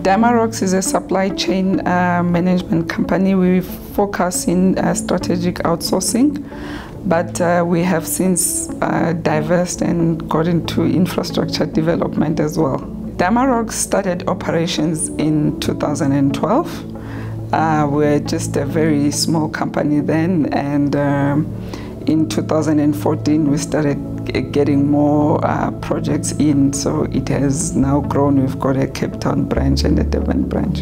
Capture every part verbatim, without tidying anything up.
Dymarox is a supply chain uh, management company. We focus in uh, strategic outsourcing, but uh, we have since uh, diversed and got into infrastructure development as well. Dymarox started operations in two thousand twelve. Uh, we're just a very small company then, and um, in two thousand fourteen we started getting more uh, projects in, so it has now grown. We've got a Cape Town branch and a Durban branch.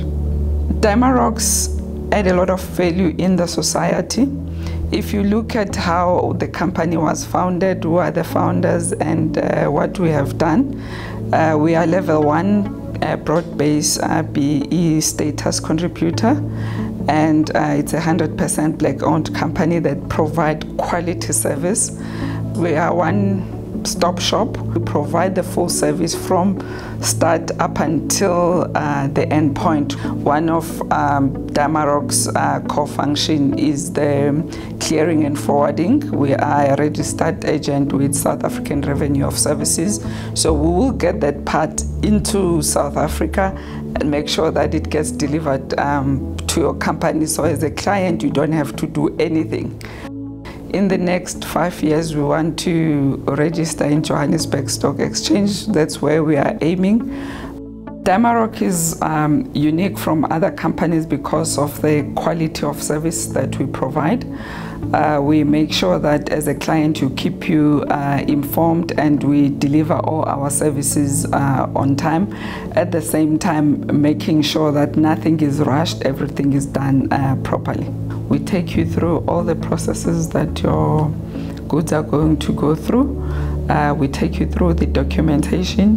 Dymarox add a lot of value in the society. If you look at how the company was founded, who are the founders, and uh, what we have done, uh, we are level one uh, broad-based uh, B E E status contributor, and uh, it's a one hundred percent black-owned company that provide quality service. We are one-stop shop. We provide the full service from start up until uh, the end point. One of um, Dymarox's uh, core function is the clearing and forwarding. We are a registered agent with South African Revenue of Services, so we will get that part into South Africa and make sure that it gets delivered um, to your company. So as a client, you don't have to do anything. In the next five years, we want to register in Johannesburg Stock Exchange. That's where we are aiming. Dymarox is um, unique from other companies because of the quality of service that we provide. Uh, we make sure that as a client, you keep you uh, informed, and we deliver all our services uh, on time. At the same time, making sure that nothing is rushed, everything is done uh, properly. We take you through all the processes that your goods are going to go through. Uh, we take you through the documentation.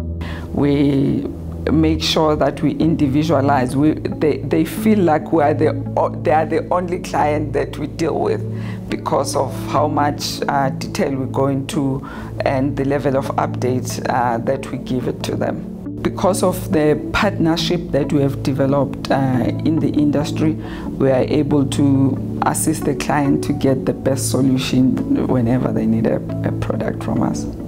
We make sure that we individualize. We, they, they feel like we are the, they are the only client that we deal with because of how much uh, detail we go into and the level of updates uh, that we give it to them. Because of the partnership that we have developed uh, in the industry, we are able to assist the client to get the best solution whenever they need a, a product from us.